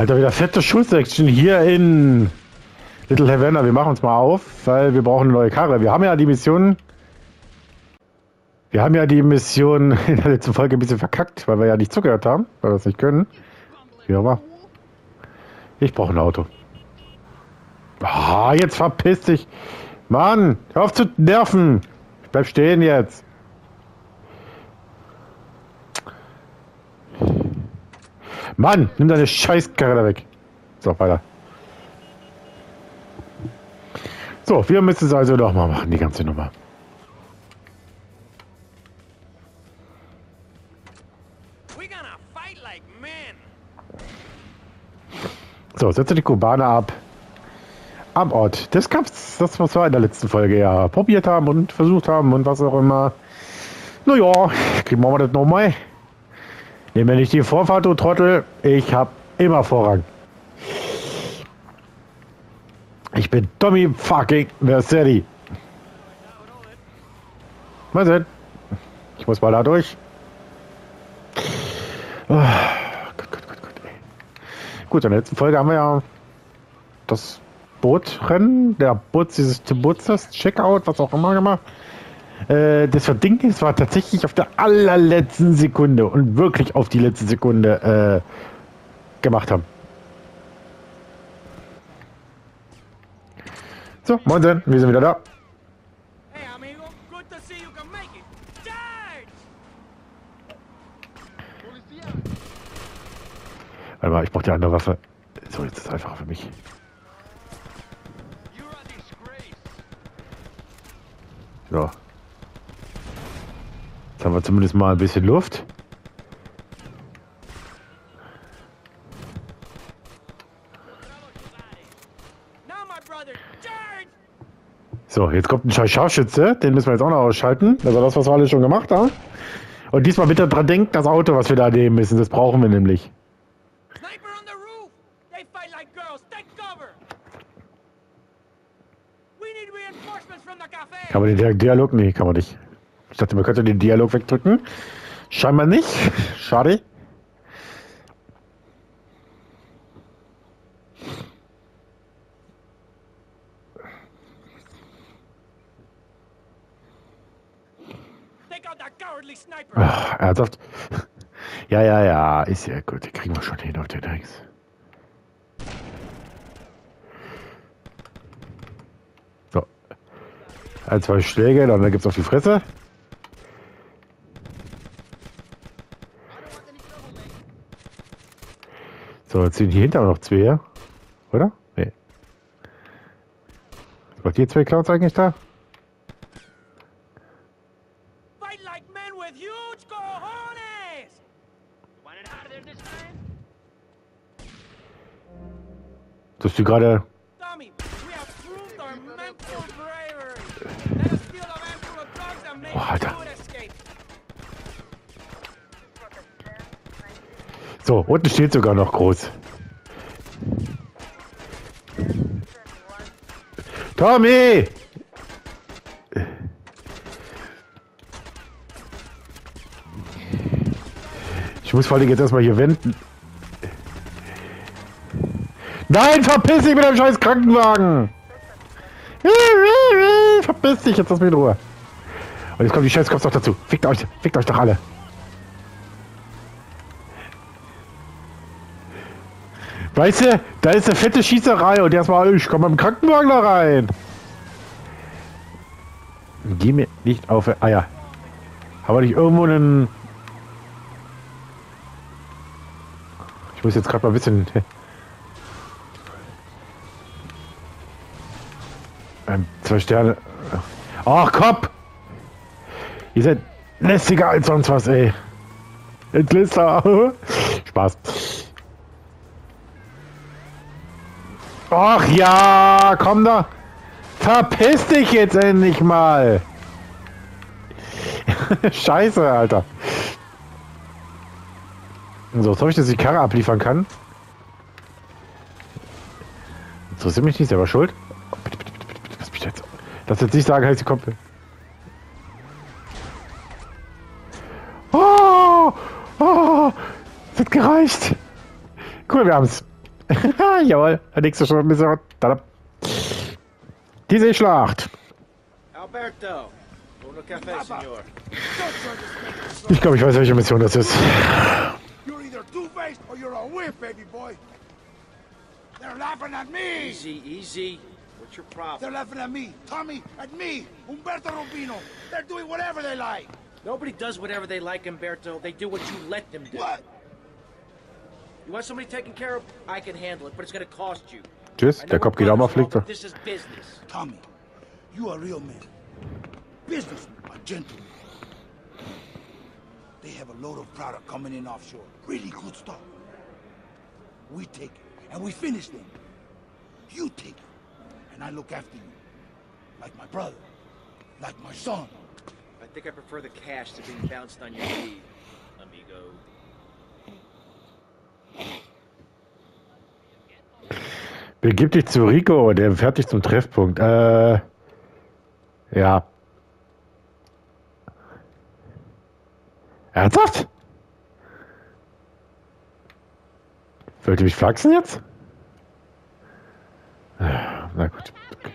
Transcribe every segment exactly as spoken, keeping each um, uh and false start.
Alter, wieder fette Schuss-Action hier in Little Havana. Wir machen uns mal auf, weil wir brauchen eine neue Karre. Wir haben ja die Mission... Wir haben ja die Mission in der letzten Folge ein bisschen verkackt, weil wir ja nicht zugehört haben, weil wir es nicht können. Wie auch immer. Ich brauche ein Auto. Ah, jetzt verpiss dich. Mann, hör auf zu nerven. Ich bleib stehen jetzt. Mann, nimm deine Scheißkarre da weg. So, weiter. So, wir müssen es also noch mal machen, die ganze Nummer. So, setze die Kubaner ab. Am Ort des Kampfs. Das, was wir in der letzten Folge ja probiert haben und versucht haben und was auch immer. Naja, kriegen wir das nochmal. Nehmen wir nicht die Vorfahrt, du Trottel. Ich hab immer Vorrang. Ich bin Tommy fucking Vercetti. Mal sehen. Ich muss mal da durch. Oh, gut, gut, gut, gut. Gut, in der letzten Folge haben wir ja das Bootrennen, der Boot, dieses Boots, Checkout, was auch immer gemacht. Äh, das Verdingnis war tatsächlich auf der allerletzten Sekunde und wirklich auf die letzte Sekunde äh, gemacht haben. So, moin Sen, wir sind wieder da. Hey amigo, good to see you can make it. Charge! Warte mal, ich brauche die andere Waffe. So, jetzt ist es einfacher für mich. So. Jetzt haben wir zumindest mal ein bisschen Luft. So, jetzt kommt ein scheiß Scharfschütze. Den müssen wir jetzt auch noch ausschalten. Also das, was wir alle schon gemacht haben. Und diesmal bitte dran denken, das Auto, was wir da nehmen müssen. Das brauchen wir nämlich. Kann man den Dialog? Nee, kann man nicht. Ich dachte, man könnte den Dialog wegdrücken. Scheinbar nicht. Schade. Ach, ernsthaft? Ja, ja, ja. Ist ja gut. Die kriegen wir schon hin auf den Dings. So. Ein, zwei Schläge, dann gibt's auf die Fresse. So, jetzt sind hier hinter noch zwei, oder? Nee. Was macht die zwei Clowns eigentlich da? Dass du gerade... Oh, Alter. So, unten steht sogar noch groß. Tommy! Ich muss vor allem jetzt erstmal hier wenden. Nein, verpiss dich mit dem scheiß Krankenwagen! Verpiss dich, jetzt lass mich in Ruhe. Und jetzt kommen die scheiß Cops noch dazu. Fickt euch, fickt euch doch alle. Weißt du, da ist eine fette Schießerei und erstmal, ich komme mit dem Krankenwagen da rein. Geh mir nicht auf die Eier. Haben wir nicht irgendwo einen... Ich muss jetzt gerade mal ein bisschen... Ähm, zwei Sterne. Ach, Kopf! Ihr seid lästiger als sonst was, ey. Entlister. Spaß. Ach ja, komm da. Verpiss dich jetzt endlich mal. Scheiße, Alter. So, jetzt hoffe ich, dass ich die Karre abliefern kann. Interessiert mich nicht, selber schuld. Oh, bitte, bitte, bitte, bitte, lass mich jetzt. Lass jetzt nicht sagen, heißt sie kommt. Oh, oh, das hat gereicht. Cool, wir haben's. Jawohl, der nächste schon Mission. Diese Schlacht. Alberto. Uno café, senor. Ich glaube, ich weiß, welche Mission das ist. You're either two-faced or you're a whip, baby boy. They're laughing at me. Easy, easy. What's your problem? They're laughing at me, Tommy, at me, Umberto Rubino. They're doing whatever they like. Nobody does whatever they like, Umberto. They do what you let them do. What? You want somebody taken care of? I can handle it, but it's gonna cost you. Tschüss, I know der we're Kopf geht auch mal brothers, fliegt. but this is business. Tommy, you a real man. Businessman, a gentleman. They have a load of product coming in offshore. Really good stuff. We take it, and we finish them. You take it, and I look after you. Like my brother. Like my son. I think I prefer the cash to being bounced on your knee, amigo. Begib dich zu Rico, der fährt dich zum Treffpunkt. Äh, ja. Ernsthaft? Wollt ihr mich flachsen jetzt? Na gut.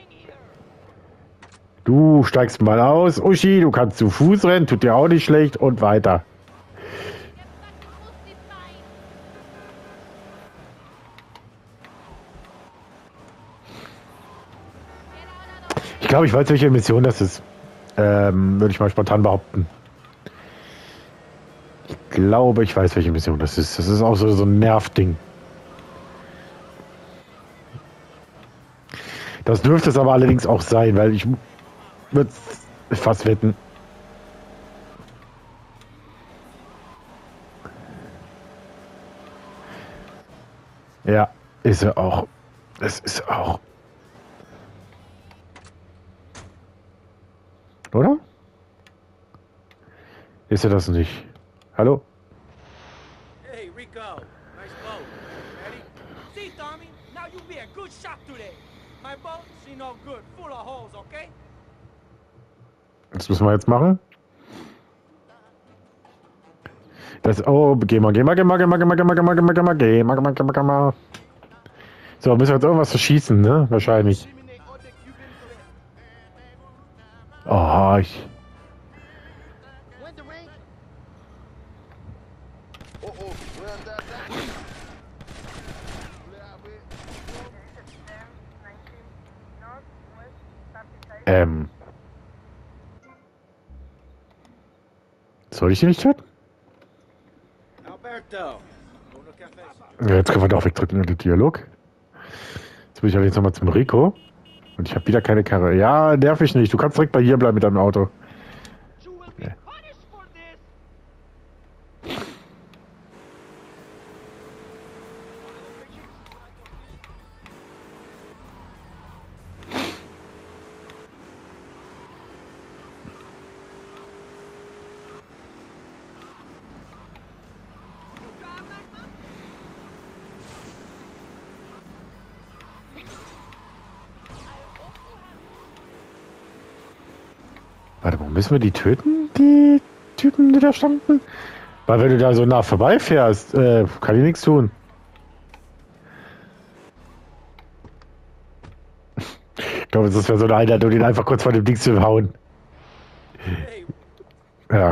Du steigst mal aus. Uschi, du kannst zu Fuß rennen, tut dir auch nicht schlecht und weiter. Ich glaube, ich weiß, welche Mission das ist. Ähm, würde ich mal spontan behaupten. Ich glaube, ich weiß, welche Mission das ist. Das ist auch so, so ein Nervding. Das dürfte es aber allerdings auch sein, weil ich würde fast wetten. Ja, ist er auch. Es ist auch. Oder? Ist er das nicht? Hallo? Hey, Rico. Nice boat. Ready? See, Tommy, now you be a good shot today. My boat, she no good, full of holes, okay? Das müssen wir jetzt machen. Das, oh, geh mal, geh mal, geh mal, geh mal, geh mal, geh mal, geh mal, geh mal, geh mal, geh mal, geh mal, geh mal, geh mal. So, müssen wir jetzt irgendwas verschießen, ne? Wahrscheinlich. Oh, ich... Ähm... Soll ich ihn nicht töten? Alberto. Uno café. Ja, jetzt können wir doch wegdrücken in den Dialog. Jetzt will ich allerdings nochmal zum Rico. Und ich habe wieder keine Karre. Ja, nerv ich nicht. Du kannst direkt bei hier bleiben mit deinem Auto. Ja. Warte mal, müssen wir die töten, die Typen, die da standen? Weil wenn du da so nah vorbeifährst, äh, kann ich nichts tun. Ich glaube, das wäre so eine Einladung, den einfach kurz vor dem Ding zu hauen. Hey, Ja.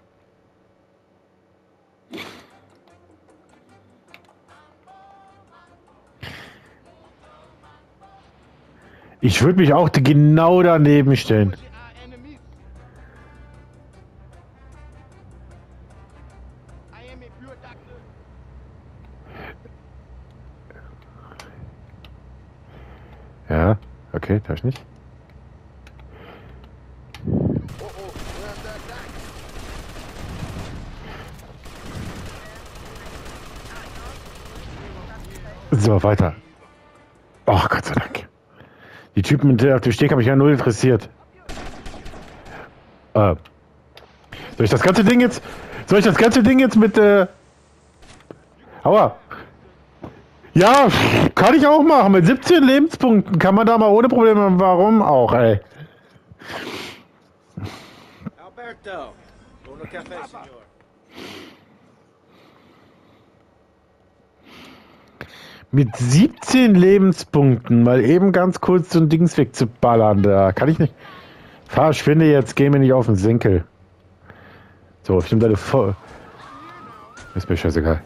Ich würde mich auch genau daneben stellen. Ja, okay, darf ich nicht. So, weiter. Ach, Gott sei Dank. Die Typen mit der auf dem Steg haben mich ja null interessiert. Äh. Soll ich das ganze Ding jetzt... Soll ich das ganze Ding jetzt mit... Äh... Aua. Ja, kann ich auch machen. Mit siebzehn Lebenspunkten kann man da mal ohne Probleme. Warum auch, ey? Alberto. Uno café, senor. Mit siebzehn Lebenspunkten mal eben ganz kurz so ein Dings wegzuballern, da kann ich nicht. Verschwinde jetzt, geh mir nicht auf den Senkel. So, stimmt deine voll. Ist mir scheißegal.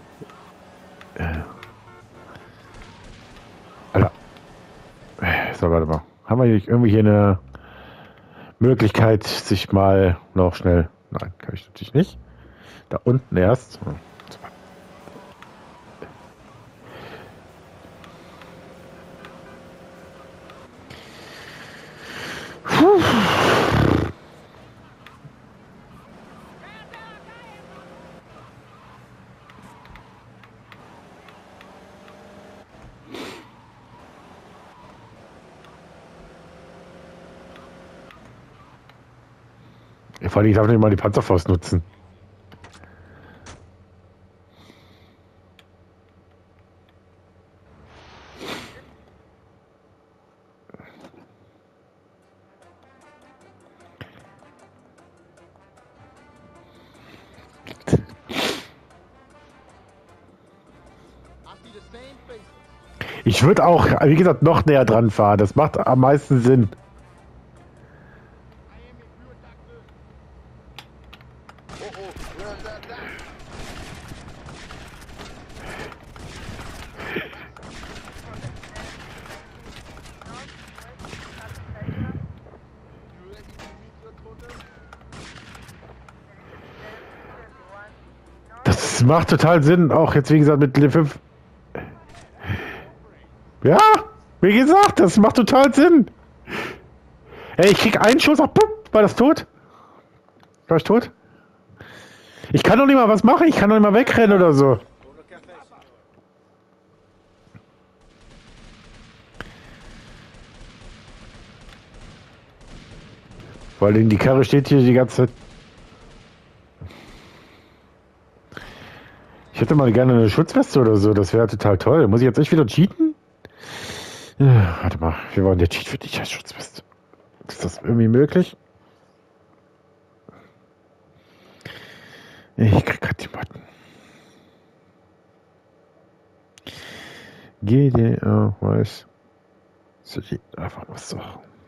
Alter. So, warte mal. Haben wir hier irgendwie hier eine Möglichkeit, sich mal noch schnell. Nein, kann ich natürlich nicht. Da unten erst. Puh. Vor allem, ich darf nicht mal die Panzerfaust nutzen. Ich würde auch, wie gesagt, noch näher dran fahren. Das macht am meisten Sinn. Das macht total Sinn, auch jetzt wie gesagt mit L fünf. Ja, wie gesagt, das macht total Sinn. Ey, ich krieg einen Schuss, ach, pup, war das tot? War ich tot? Ich kann doch nicht mal was machen, ich kann doch nicht mal wegrennen oder so. Vor allem die Karre steht hier die ganze Zeit. Ich hätte mal gerne eine Schutzweste oder so, das wäre total toll. Muss ich jetzt echt wieder cheaten? Ja, warte mal, wir wollen der Cheat für dich als Schutzweste. Ist das irgendwie möglich? Ich krieg grad die Button. G D A weiß. City, einfach was so.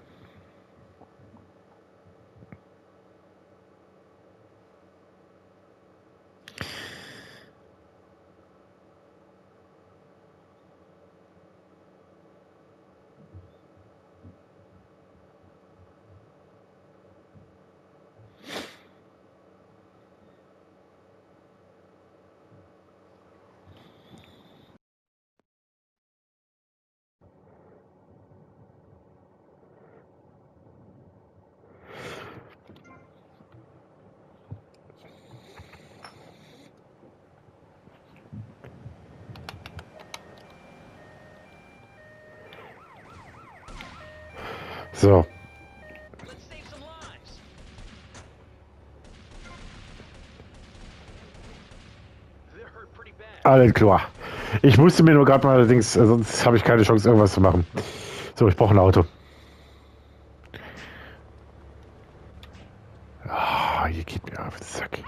So. Alles klar. Ich musste mir nur gerade mal allerdings, sonst habe ich keine Chance, irgendwas zu machen. So, ich brauche ein Auto. Ah, hier geht mir auf den Sack.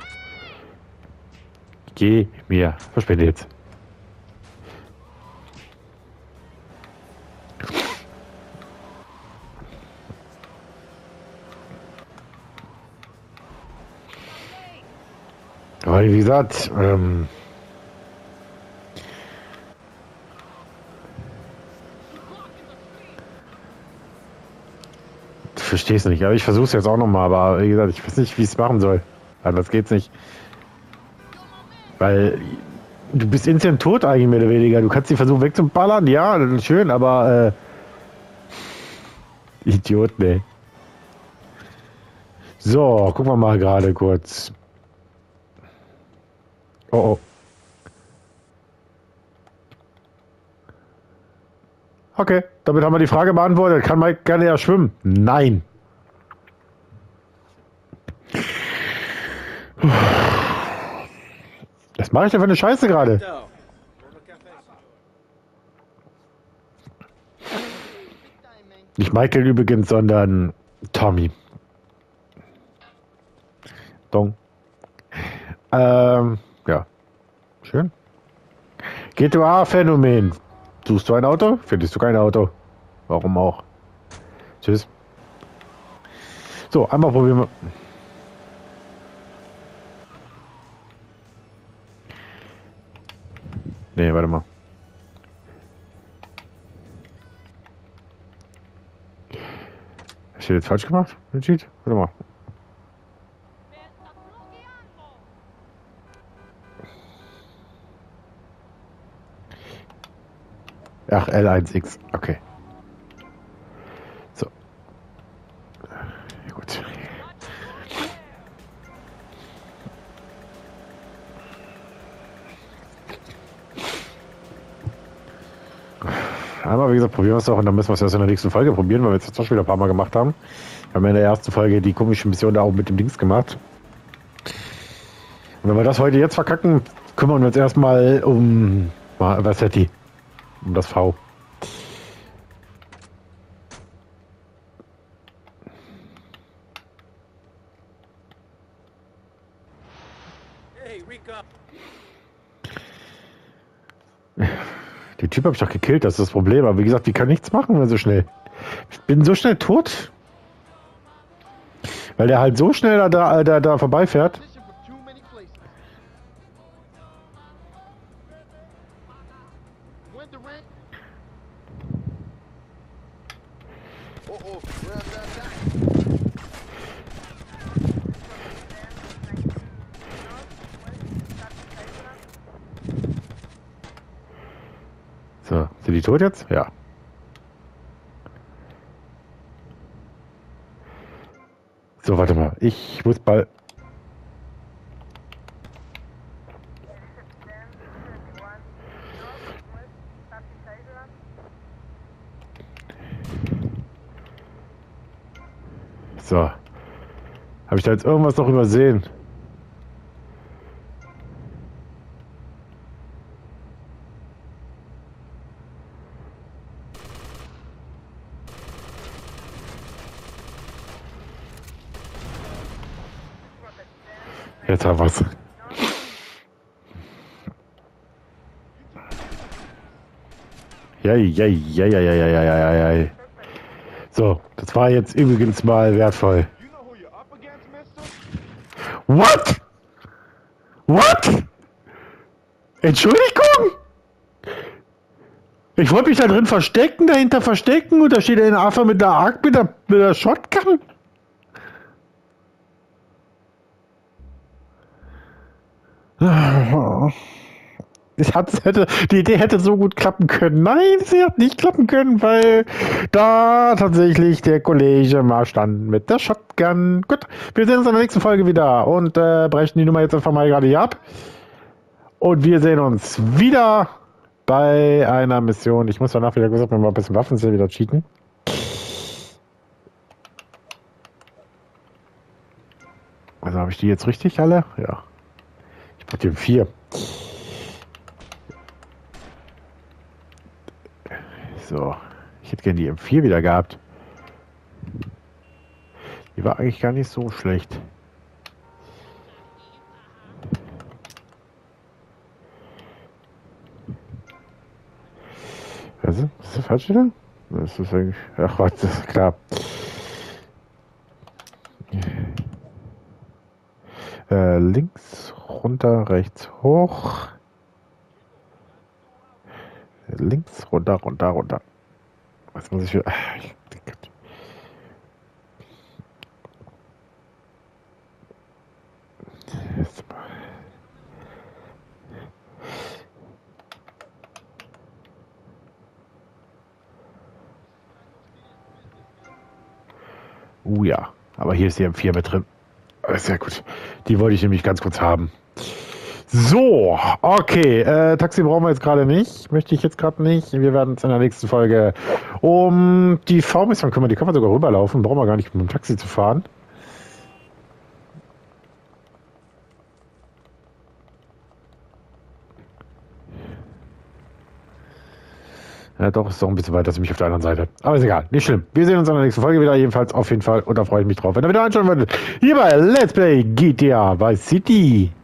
Geh mir. Verschwinde jetzt. Aber wie gesagt, ähm, ich verstehe es nicht, aber ich versuche es jetzt auch nochmal, aber wie gesagt, ich weiß nicht, wie ich es machen soll. Anders geht's nicht. Weil du bist instant tot eigentlich mehr oder weniger. Du kannst die versuchen wegzuballern, ja, das ist schön, aber äh, Idiot, ne. So, gucken wir mal gerade kurz. Oh oh. Okay, damit haben wir die Frage beantwortet. Kann Mike gerne ja schwimmen? Nein. Was mache ich denn für eine Scheiße gerade? Nicht Michael übrigens, sondern Tommy. Dong. Ähm, ja. Schön. G T A-Phänomen. Suchst du ein Auto? Findest du kein Auto? Warum auch? Tschüss. So, einmal probieren wir. Nee, warte mal. Hast du jetzt falsch gemacht? Cheat? Warte mal. Ach, L eins X. Okay. So. Gut. Einmal, wie gesagt, probieren wir es doch und dann müssen wir es erst in der nächsten Folge probieren, weil wir es jetzt schon wieder ein paar Mal gemacht haben. Wir haben ja in der ersten Folge die komische Mission da auch mit dem Dings gemacht. Und wenn wir das heute jetzt verkacken, kümmern wir uns erstmal um was hat die? Um das V. Hey, Rico. Den Typ habe ich doch gekillt, das ist das Problem. Aber wie gesagt, die kann nichts machen, so schnell. Ich bin so schnell tot. Weil der halt so schnell da, da, da, da vorbeifährt. So, sind die tot jetzt? Ja. So, warte mal. Ich muss bald. So. Habe ich da jetzt irgendwas noch übersehen? Jetzt haben wir's. Ja, ja, ja, ja, ja, ja, ja, ja, ja. So, das war jetzt übrigens mal wertvoll. What? What? Entschuldigung? Ich wollte mich da drin verstecken, dahinter verstecken und da steht ein Affe mit der Arc mit der, mit der Shotgun. Ich hatte, hätte, die Idee hätte so gut klappen können. Nein, sie hat nicht klappen können, weil da tatsächlich der Kollege mal stand mit der Shotgun. Gut, wir sehen uns in der nächsten Folge wieder und äh, brechen die Nummer jetzt einfach mal gerade hier ab. Und wir sehen uns wieder bei einer Mission. Ich muss danach wieder gesagt, wenn wir ein bisschen Waffen sind, wieder cheaten. Also habe ich die jetzt richtig alle? Ja. Ich brauche die vier. So, ich hätte gerne die M vier wieder gehabt. Die war eigentlich gar nicht so schlecht. Was ist das? Ist das falsch wieder? Das ist eigentlich. Ach, was, das ist klar. Äh, links, runter, rechts, hoch. Links, runter, runter, runter. Was muss ich für. Uh ja, aber hier ist die M vier mit drin. Sehr gut. Die wollte ich nämlich ganz kurz haben. So, okay. Äh, Taxi brauchen wir jetzt gerade nicht. Möchte ich jetzt gerade nicht. Wir werden uns in der nächsten Folge um die V-Mission kümmern. Die können wir sogar rüberlaufen. Brauchen wir gar nicht mit dem Taxi zu fahren. Ja, doch, ist doch ein bisschen weiter, ziemlich auf der anderen Seite. Aber ist egal, nicht schlimm. Wir sehen uns in der nächsten Folge wieder, jedenfalls auf jeden Fall. Und da freue ich mich drauf, wenn ihr wieder einschauen würdet. Hier bei Let's Play G T A Vice City.